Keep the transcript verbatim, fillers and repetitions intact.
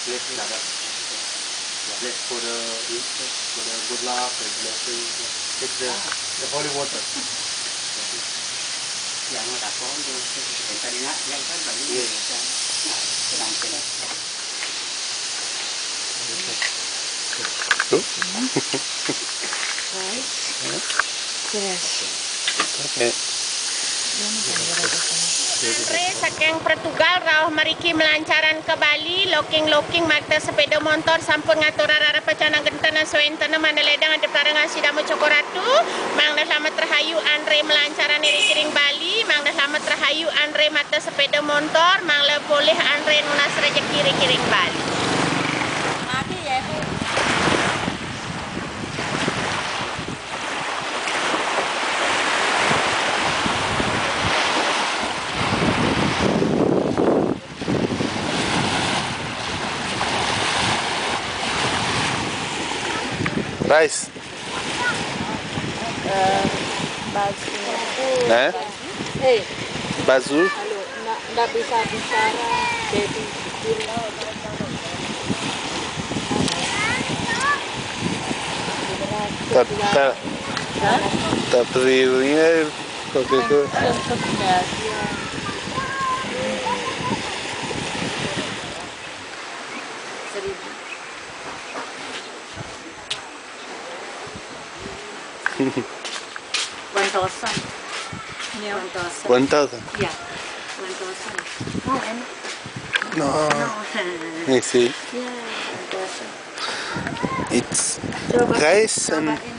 Bless that. Bless for the for the good luck and blessing. Take the the holy water. Yang ada pun tu tadi nak yang kan bagi kan. Sedang sedang. Right. Yes. Okay. Andre saking Portugal rauh mariki melancaran ke Bali, loking-loking mata sepeda motor sampun ngatur arah pacanang gentana suentana mandaledang ada parangan sidamu cokoratu, mang dah selamat terhayu Andre melancaran iri kiring Bali, mang dah selamat terhayu Andre mata sepeda motor, mang le boleh Andre nunas rezeki iri kiring Bali. Mati ya Bu. Rice. Uh, baju. Nah. Hey. Baju. Halo, nak nak bisa bicara jadi Tak tak tak beriringan seperti itu. One thousand. Yeah. One thousand. One thousand. Yeah. One thousand. Oh, and No. no. I see. Yeah, one thousand. It's Coba rice and cobain.